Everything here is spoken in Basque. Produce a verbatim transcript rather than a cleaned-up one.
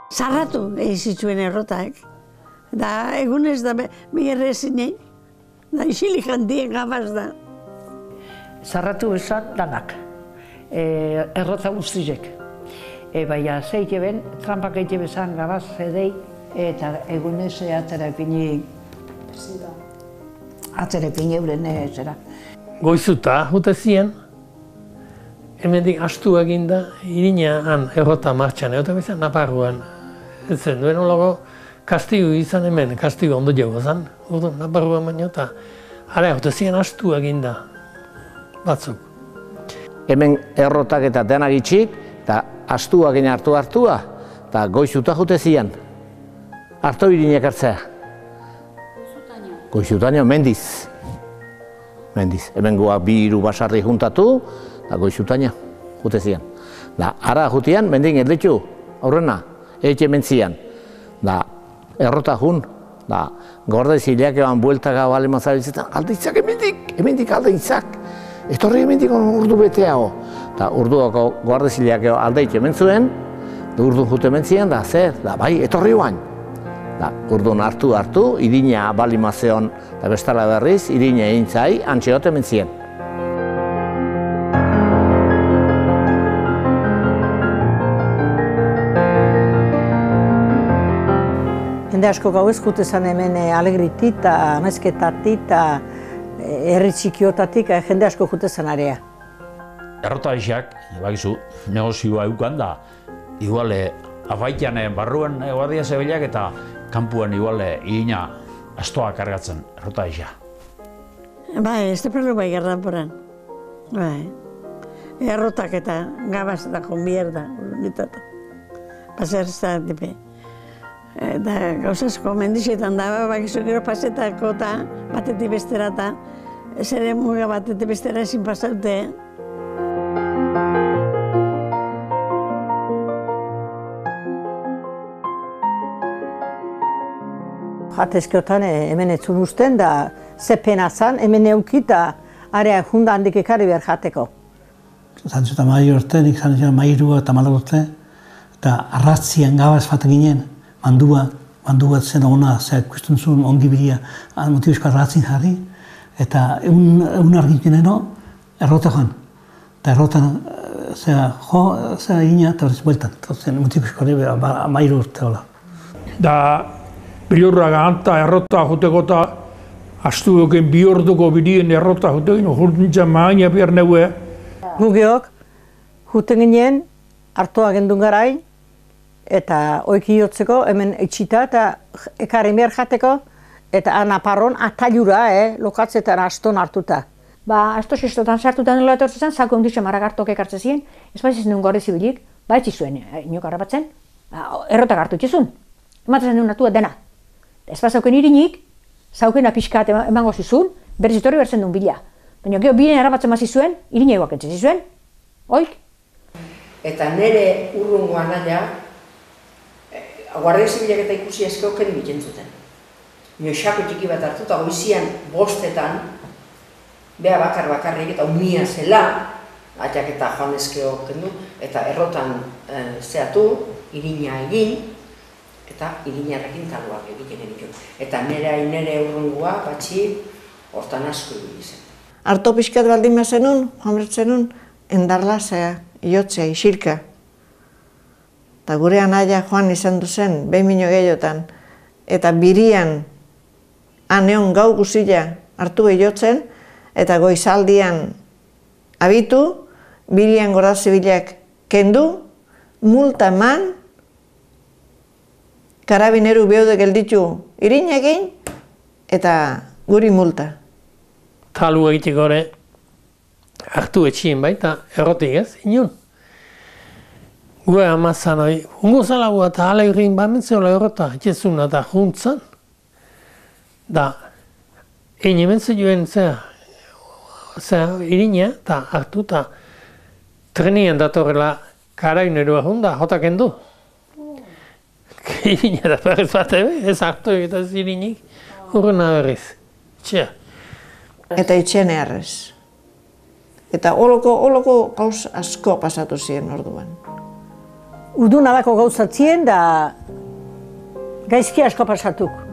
Zarratu egizituen errotak. Da egunez da biherre zinei. Da isilik handien gabaz da. Zarratu esan danak. Errota guztizek. Baina zeik eben, trampak egite bezan gabaz edei, eta egunez atzera epini... Atzera epini euren zera. Goizuta, jute ziren, hemendik astu eginda, irina han errota martxan, eta bizan Naparruan. Ez zen, duen olago, kastigu izan hemen, kastigu ondo jago zen, ordu, Naparruan baino, eta ara, jute ziren astu eginda, batzuk. Hemen errotak eta denak itxik, eta astuak egin hartu hartua, eta goizuta jute ziren. Hartu irinek hartzea. Goizutaino, mendiz. Mendiz. Hemen guak bi hiru basarri juntatu, eta goizutaino jute ziren. Da, ara jutian, mendin erditu, aurrena, etxe mentzian. Da, errota jun, da, gorde zileak eban bueltaka bale mazabiltzetan, alde itzak hemendik, hemendik alde itzak. Etorri hemendik urdu beteago. Da, urduako gorde zileak alde itxe mentzuen, da urdu jute mentzien, da, zer, da, bai, etorri guain. Da, urdun hartu hartu, irina balimazeon, da bestala berriz, irina egin zai, antxeote mentzien. Jende asko gau ez jute zen hemen alegritik, amezketatik, herri txikiotatik, jende asko jute zen area. Errota aixak, bakizu, negozioa eukan da, iguale, afaitian barruan guardia zebilak eta kanpuan iguale irina astoa kargatzen, errota aixa. Bai, ez tepelu bai gerdanporan. Bai. Errotak eta gabaz da konbierda, mitata. Paser ez da, tipe. Da, gauzasko mendixetan da, bakizu gero pasetako eta batetik bestera eta zere muga batetik bestera ezin pasaute. Jatezkiotan hemen etzun usten da, ze pena zan, hemen eukita area junda handik ekarri behar jateko. Zantzu eta mai urte, nik zantzu mairua eta malau urte, eta arratzian gabaz faten ginen, mandua, mandua zen ona, ze ikusten zuen ongi bilia, motibizko arratzin jarri, eta egun arginteneno, errota joan. Eta errotan, zera, jo, zera ina, eta horrez bueltan, motibizko hori mairu urte hola. Da, bilurraga anta errota joteko eta astu duken bi orduko birien errota joteko, jurtintzen maaina behar neue. Gugeok, juten ginen, hartoa gendun garain, eta oiki jotzeko, hemen itxita eta ekarri behar jateko, eta Naparron atailura, eh, lokatzetan aston hartuta. Ba, asto sistotan sartuta nola etortzen zen, zako hunditzen marrak hartok ekartzen ziren, ez baiz izan duen gorri zibilik, ba etzi zuen, inok harrapatzen, errotak hartu itxizun, ematen zen duen natua dena. Ez bat zauken irinik, zaukena pixkat emango zizun, berriz etorri berzen duen bila. Baina gero bilen harrapatzen mazi zuen, irina eguak entzen zizuen, oik. Eta nire urrungoan naia, guardia zibilak eta ikusi ezkeuken biten zuten. Nio xako txiki bat hartu eta goizian bostetan, beha bakar bakarrik eta umia zela, atiak eta joan ezkeo kendu, eta errotan zehatu, irina egin, eta irinarrekin taluak egiten egiten. Eta nire nire urrungua, batxi, hortan asko egin zen. Arto pixkat baldin mazenun, joan bertzenun, endarlazea, iotzea, isirka. Eta gure anaia joan izan duzen, behin mino gehiotan, eta birian, aneon gau guzila hartu eiotzen, eta goizaldian abitu, birian gora zibilak kendu, multa eman, karabineru behaude gelditu irinekin, eta guri multa. Talu egiteko ere, hartu etxien baita, errotik ez, inun. Gue amazan hori, ungo zalagoa eta alegrin bamentzeola errota, etxezuna eta juntzan. Da, egin ementze joen zera, zera irina, eta hartu eta trenian datorrela karabinerua junda, jotaken du. Irina da berriz bat ebe, ez hartu eta ez irinik, urrena berriz, itxea. Eta itxean errez. Eta holoko, holoko gauz asko pasatu ziren orduan. udun alako gauzatzien da gaizki asko pasatuk.